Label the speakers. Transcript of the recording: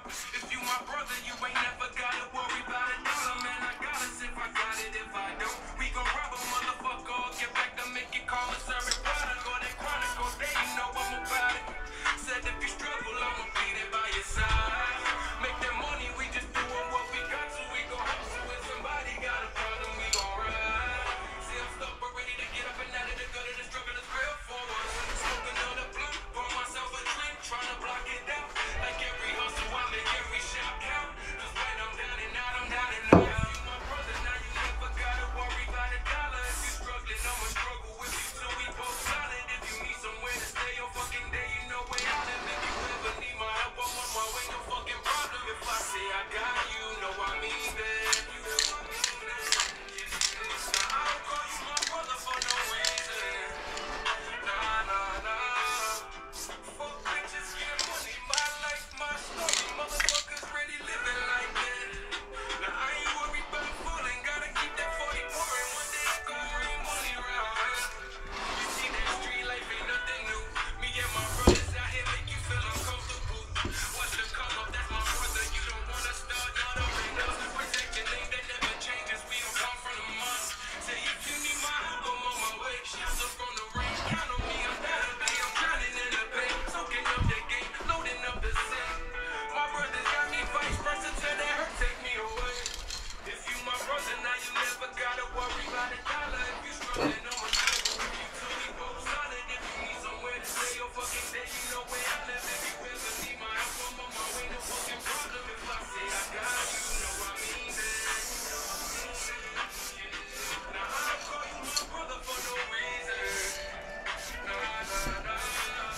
Speaker 1: If you my brother, you ain't never gotta worry about a dollar, man. I got us if I got it. If I don't, we gon' rob a motherfucker or get back to make it call and serve it product or that chronicle. They know I'm about it. Said if you struggle, I'ma be there by your side. Make that money, we just doing what we got to. We gon' hustle. If somebody got a problem, we gon' ride. See, I'm stuck but ready to get up and out of the gutter. The struggle is real for us. Smoking on the blunt, pour myself a drink, trying to block it out. Like every hustle, I make every shot count. Cause when I'm down and out, I'm down and out. If you my brother, now you never gotta worry about a dollar. If you struggling, I'ma struggle with you till we both solid. If you need somewhere to stay your fucking day, you know where I live. If you ever need my help, I'm on my way, no fucking problem. If I say I got you, know I mean that. Now I don't call you my brother for no reason. Nah, nah, nah. Fuck bitches, get money, my life, my story. Motherfuckers ready living like that. Now I ain't worried about falling, gotta keep that 40 pouring. One day I gon' bring money around. You see that street life ain't nothing new. Me and my brothers out here make you feel uncomfortable. What's the come up? That's my brother. You don't wanna start, not up and up. Protect your name that never changes. We don't come from the mud. Say if you need my help, I'm on my way. Shelter from the rain, count on me. I'm better, babe. I'm drowning in the pain, soaking up the game, loading up the sin. My brothers got me vice versa till that hurt take me away. If you my brother, now you never gotta worry about a dollar. If you struggling, I'ma struggle with you till we both solid. If you need somewhere to stay your fucking day, you know where I live. If you ever need my help, I'm on my way, no fucking problem. If I say I got you, know I mean that. Now I don't call you my brother for no reason. Nah, nah, nah.